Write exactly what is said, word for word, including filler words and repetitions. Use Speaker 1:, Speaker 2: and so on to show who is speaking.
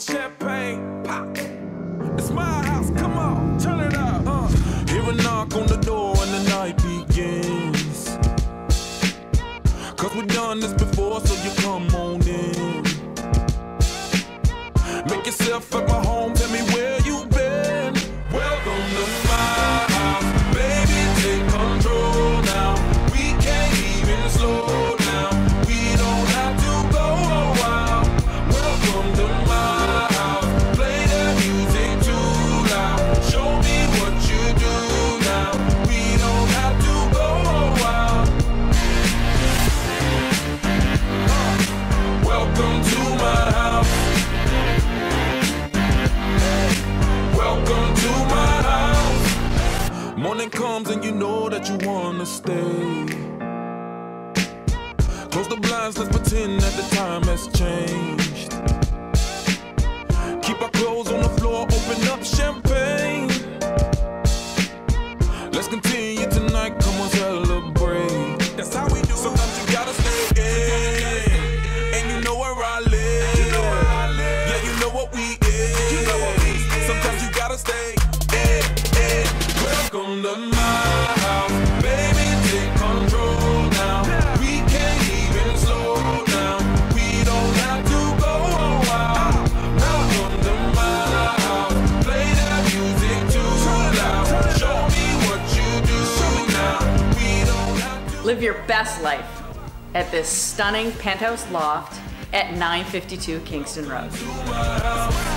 Speaker 1: with champagne. Pop. It's my house, come on, turn it up. Uh. Hear a knock on the door and the night begins. Cause we've done this before, so you come on in. Make yourself at my home, tell me where you been. Welcome to my house, baby, take control now. We can't even slow down, we don't have to go a while. Welcome to my house, play the music too loud. Show me what you do now, we don't have to go a while. Uh, welcome to my house. Welcome to my house. Morning comes and you know that you wanna stay. Close the blinds, let's pretend that the time has changed. Keep our clothes on the floor, open up champagne. Let's continue tonight, come on, celebrate. That's how we do. Sometimes you gotta stay in, and you know where I live. You know where I live. Yeah, you know what we is. You know what we is. Sometimes you gotta stay in, in. Welcome to my house, baby, take control now. We can't even slow down, we don't have to go a while. Welcome to my house, play that music too loud. Show me what you do now, we don't have to.
Speaker 2: Live your best life at this stunning penthouse loft at nine fifty-two Kingston Road.
Speaker 1: To my house.